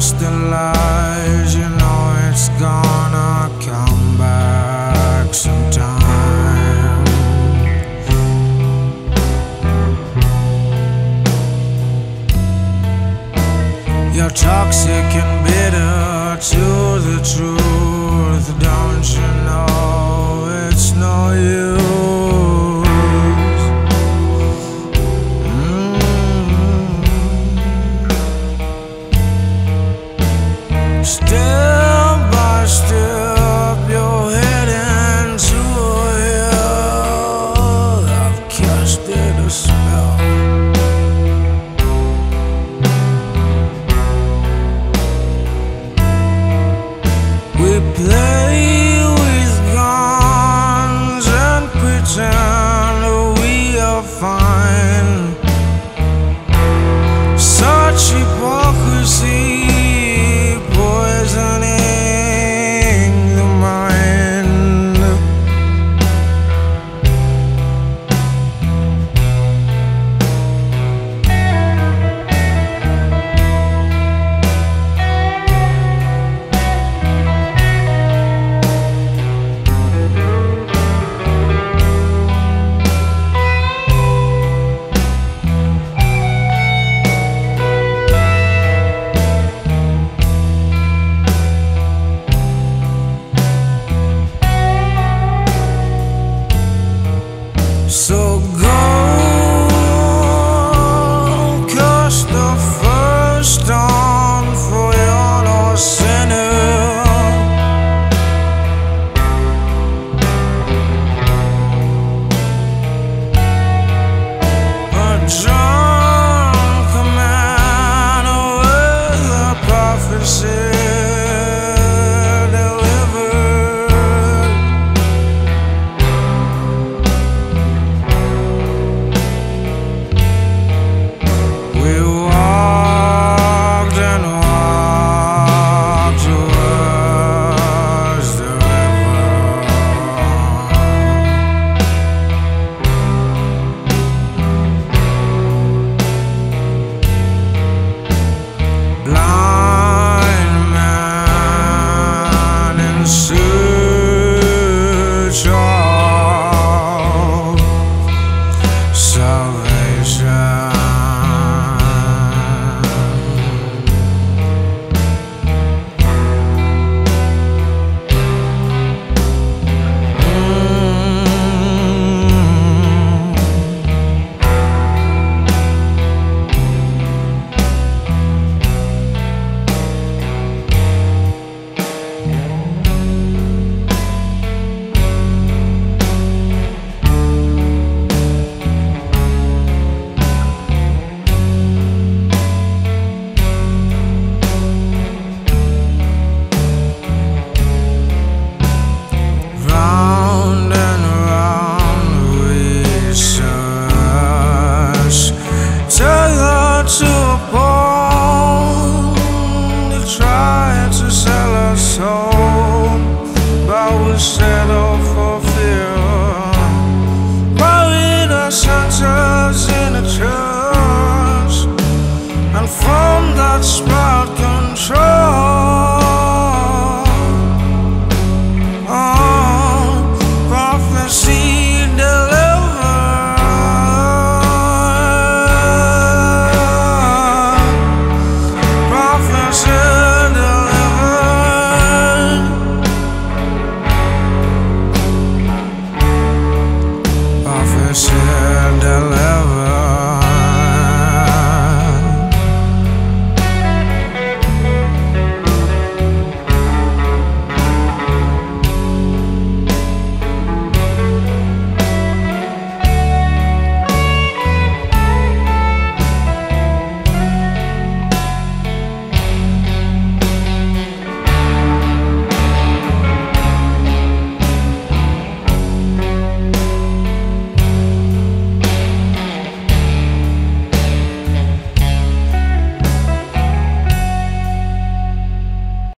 trust the lies, you know it's gonna come back sometime. You're toxic and bitter to the truth, don't you know it's no use? Step by step, you're heading to a hill. I've casted a spell. We play with guns and pretend we are fine. Such hypocrisy poisoning the mind. So go cast the first stone, for you're no sinner. A drunk man with a prophecy settle for fear, buried our senses in a church, and from that spot control. Prophecy delivered, prophecy delivered, prophecy.